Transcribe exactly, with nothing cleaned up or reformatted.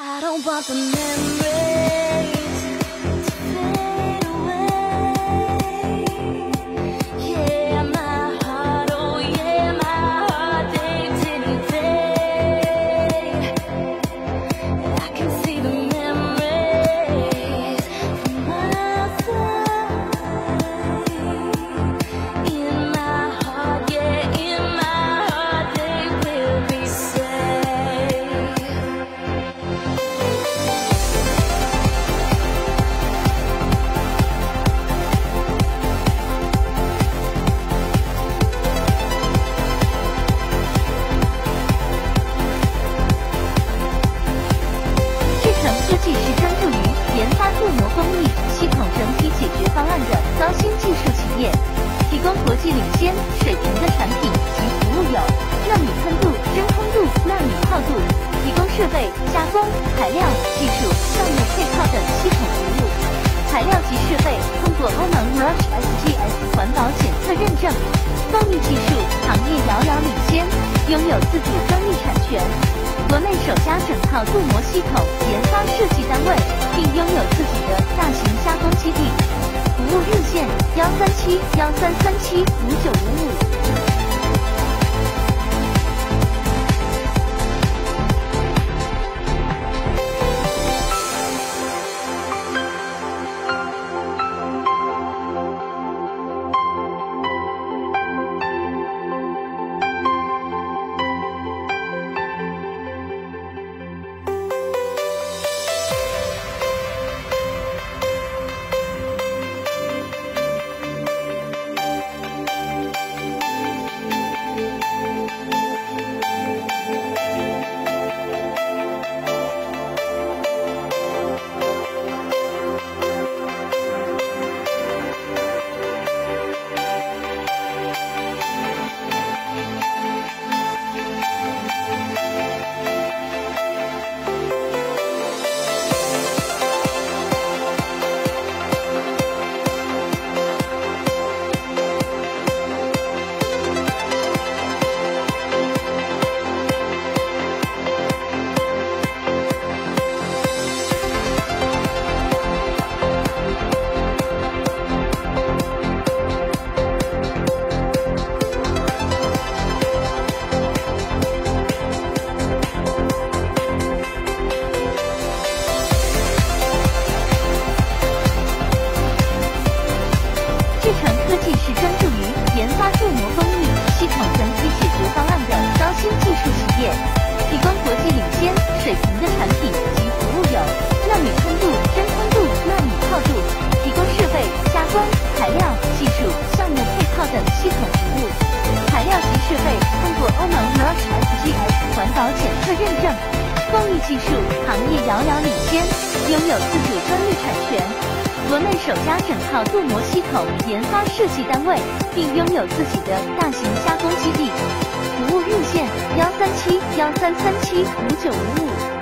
I don't want the memories to fade away. Yeah, my heart, oh yeah, my heart, they didn't fade. I can see the memories from my side. In my heart, yeah, in my heart, they will be safe. 智诚科技是专注于研发镀膜封密系统整体解决方案的高新技术企业，提供国际领先水平的产品及服务有纳米喷度、真空度、纳米泡度，提供设备、加工、材料、技术、项目配套等系统服务。材料及设备通过欧盟 R O C H S G S 环保检测认证，封密技术行业遥遥领先，拥有自主专利产权。国内首家整套镀膜系统研发设计单位，并拥有自己的大型加工基地。服务热线：幺三七幺三三七五九五五。是专注于研发镀膜封密系统整体解决方案的高新技术企业，提供国际领先水平的产品及服务有纳米喷度、真空度、纳米泡度，提供设备、加工、材料、技术、项目配套等系统服务。材料及设备通过欧盟 R O C H S G S 环保检测认证，封密技术行业遥遥领先，拥有自主专利产权。国内首家整套镀膜系统研发设计单位，并拥有自己的大型加工基地。服务热线：幺三七幺三三七五九五五。